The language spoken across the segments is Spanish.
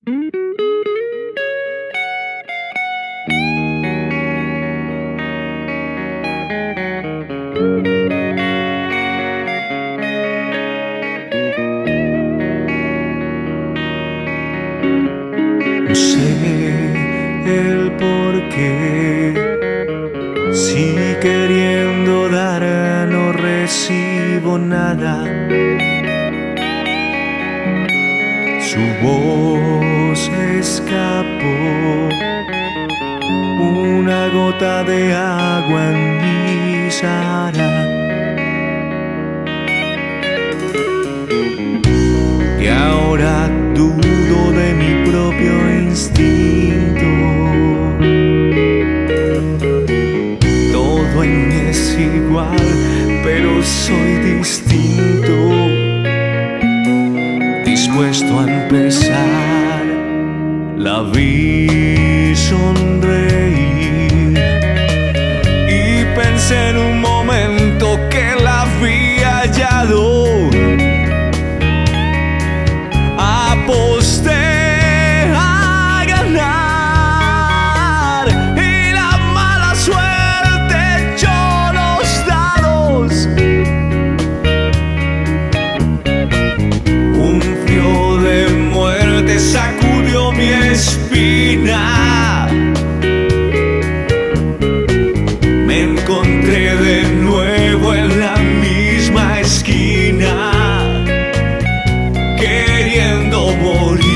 No sé el por qué, si queriendo dar no recibo nada. Su voz escapó, una gota de agua en mi Sahara. Y ahora dudo de mi propio instinto. Todo en mí es igual, pero soy distinto. Dispuesto a empezar, la vi sonreír y pensé en un momento que la había hallado. Aposté a ganar y la mala suerte echó los dados. Un frío de muerte sacudió mi espina. Me encontré de nuevo en la misma esquina, queriendo morir.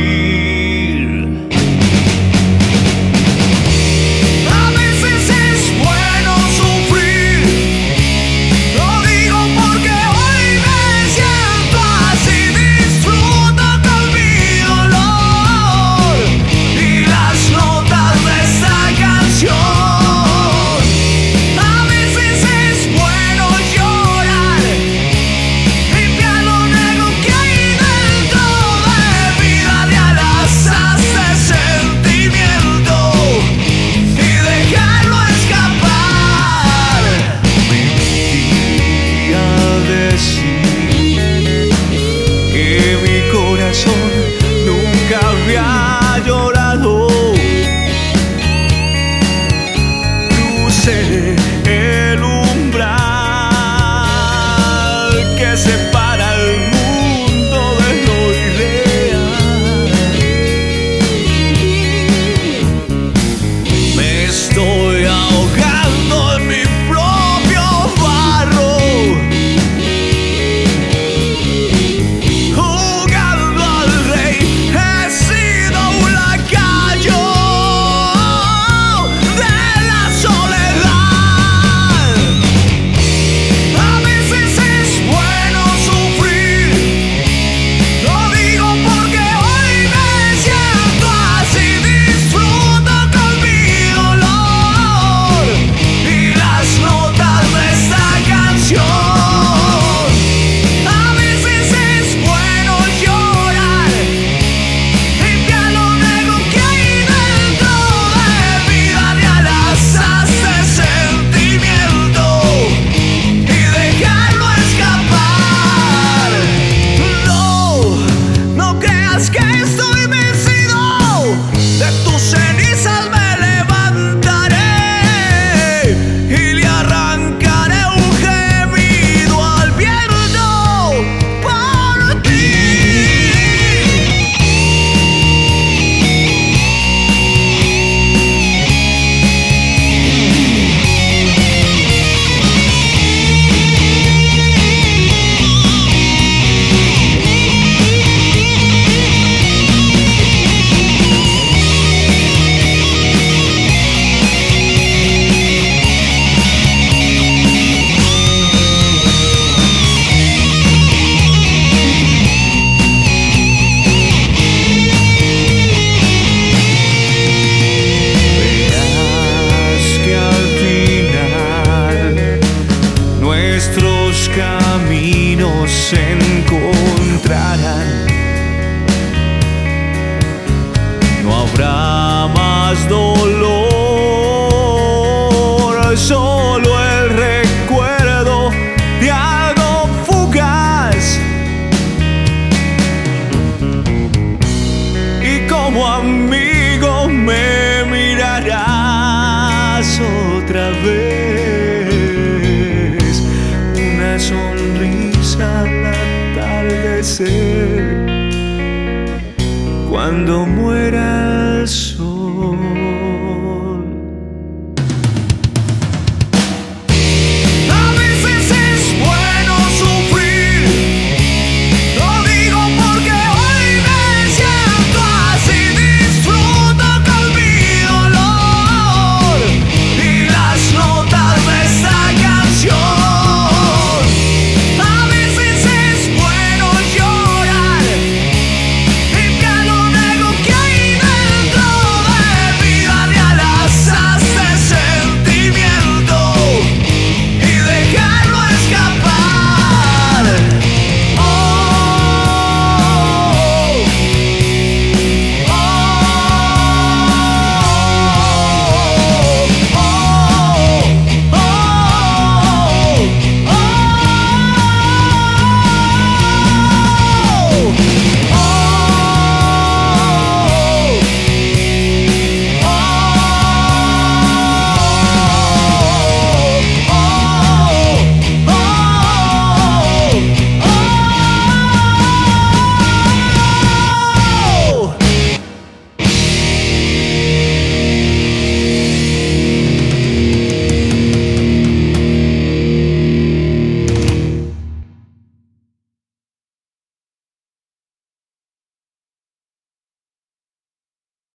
A veces es bueno sufrir, lo digo porque hoy me siento así. Disfruto con mi dolor y las notas de esta canción. A veces es bueno llorar, limpiar lo negro que hay dentro de mí, darle alas a este sentimiento y dejarlo escapar. Mentí al decir que mi corazón nunca había llorado. Crucé el umbral que separa el mundo de lo irreal. Me estoy ahogando en mi propio barro, jugando al rey. He sido un lacayo de la soledad. A veces es bueno sufrir, lo digo porque hoy me siento así. Disfruto con mi dolor y las notas de esta canción. A veces es bueno llorar, limpiar lo negro que hay dentro de mí, darle alas a este sentimiento y dejarlo escapar. No, no creas que estoy vencido, de tus cenizas me levantaré y le arrancaré un gemido al viento por ti. Verás que al final nuestros caminos se encontrarán. No habrá más dolor, solo el recuerdo de algo fugaz. Y florecer. Cuando muera